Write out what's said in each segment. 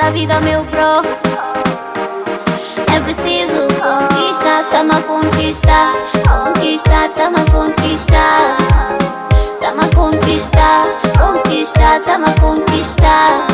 nesta vida, meu bro. É preciso conquistar, tamo a conquistar. Conquistar, tamo a conquistar. Tamo a conquistar, conquistar, tamo a conquistar.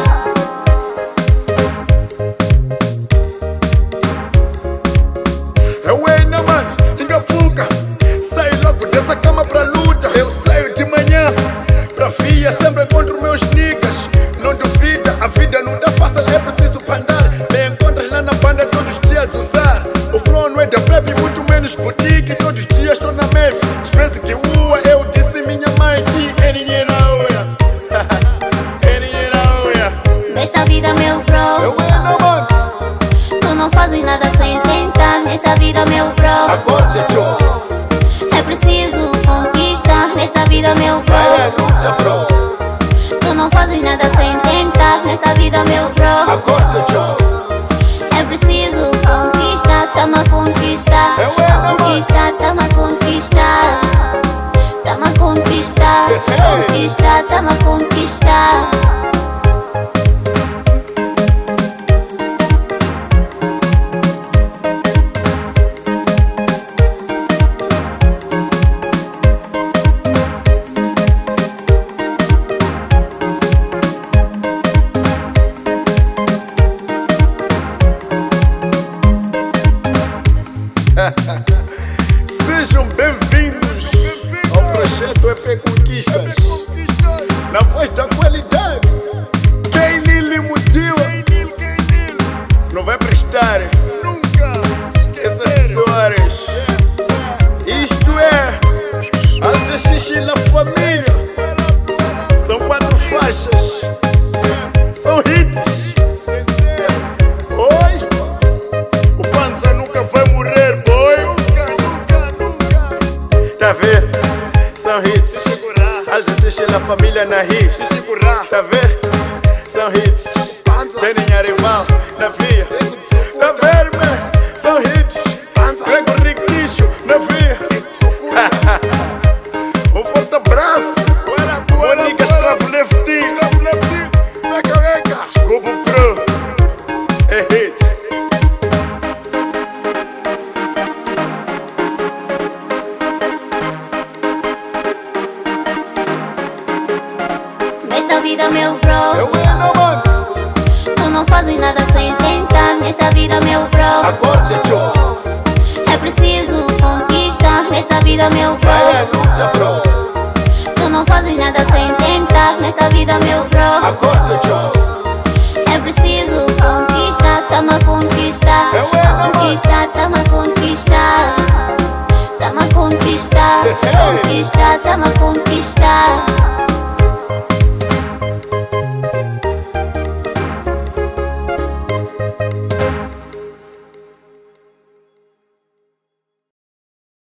Eu ainda, mano, engafuca. Saio logo dessa cama pra luta. Eu saio de manhã pra via, sempre encontro meus niggas. Não duvida, a vida não tá fácil, é preciso pandar. Me encontras lá na banda todos os dias usar. O flow não é da baby, muito menos boutique. Todos os dias estou na MEF, às vezes que ua. Eu disse minha mãe que é dinheiro, é dinheiro. Nesta vida, meu bro, Eu ainda, mano, tu não fazes nada sem tentar. Nesta vida, meu bro, acorda, Joe. é preciso conquistar. Nesta vida, meu bro, Vai à luta, bro. tu não fazes nada sem tentar. Nesta vida, meu bro, Acorda, Joe. é preciso conquistar. Tamo a conquistar. Eu ainda, mano. Conquistar, tamo a conquistar. Tamo a conquistar. Conquistar, tamo a conquistar. Sejam bem-vindos ao projeto EP Conquistas. Na voz da qualidade, quem Lili Mutila não vai prestar nunca excessores. Isto é AGX La Família. São 4 faixas, são hits. Hoje o Panza nunca vai morrer, boy. Tá vendo? São hits. AGX La Família na hits. Tá vendo? São hits. Sem rival na via. Tá vendo, man? São hits. Grego Riquixo na via. Um forte abraço. Mônica Stravo Lefty. Scobo Pro. É hit. Nesta vida, meu bro, Eu ainda, mano, tu não fazes nada sem tentar. Nesta vida, meu bro, acorda, Joe. é preciso conquistar. Nesta vida, meu Vai à bro, luta, bro. tu não fazes nada sem tentar. Nesta vida, meu bro, Acorda,